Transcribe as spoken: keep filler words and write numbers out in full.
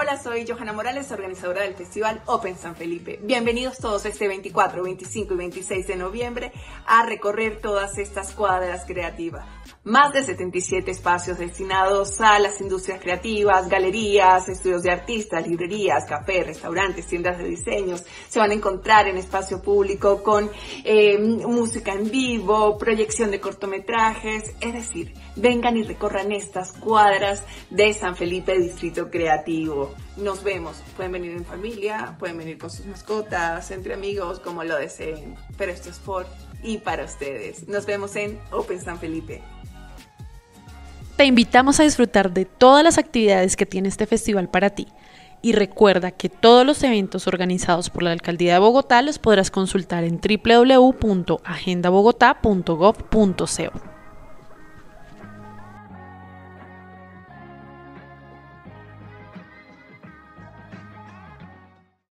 Hola, soy Johanna Morales, organizadora del Festival Open San Felipe. Bienvenidos todos este veinticuatro, veinticinco y veintiséis de noviembre a recorrer todas estas cuadras creativas. Más de setenta y siete espacios destinados a las industrias creativas, galerías, estudios de artistas, librerías, cafés, restaurantes, tiendas de diseños. Se van a encontrar en espacio público con eh, música en vivo, proyección de cortometrajes, es decir, vengan y recorran estas cuadras de San Felipe Distrito Creativo. Nos vemos, pueden venir en familia, pueden venir con sus mascotas, entre amigos, como lo deseen, pero esto es por y para ustedes. Nos vemos en Open San Felipe. Te invitamos a disfrutar de todas las actividades que tiene este festival para ti. Y recuerda que todos los eventos organizados por la Alcaldía de Bogotá los podrás consultar en w w w punto agenda bogotá punto gov punto co.